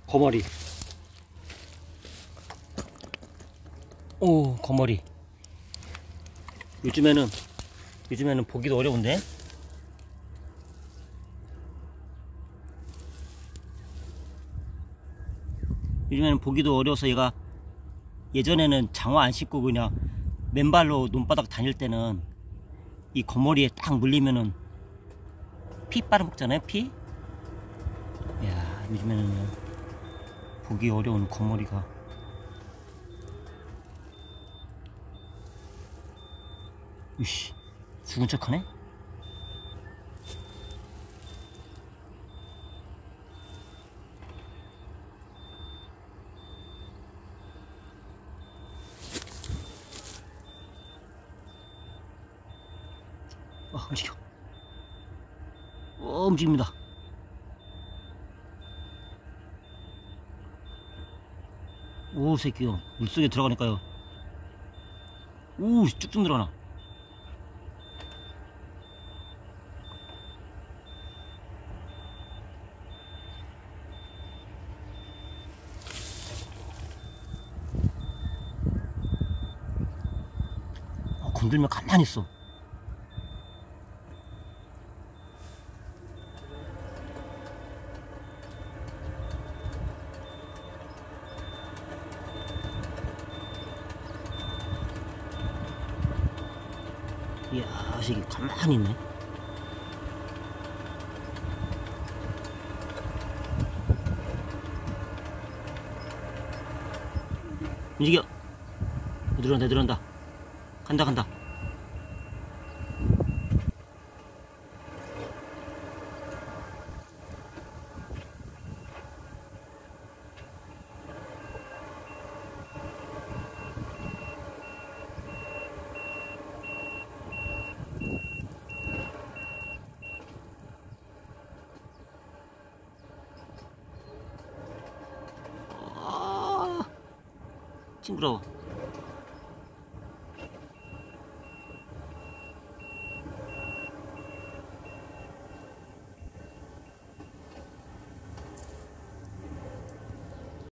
거머리. 오, 거머리. 요즘에는 보기도 어려운데. 요즘에는 보기도 어려워서 얘가, 예전에는 장화 안 신고 그냥 맨발로 논바닥 다닐 때는 이 거머리에 딱 물리면은 피 빨아먹잖아요, 피. 야, 요즘에는 보기 어려운 거머리가. 이씨, 죽은 척하네. 움직여. 움직입니다. 오, 새끼요. 물속에 들어가니까요. 오, 쭉쭉 들어가나. 건들면 가만히 있어. 이야, 새끼 가만히 있네. 움직여. 들어간다. 간다. 징그러워.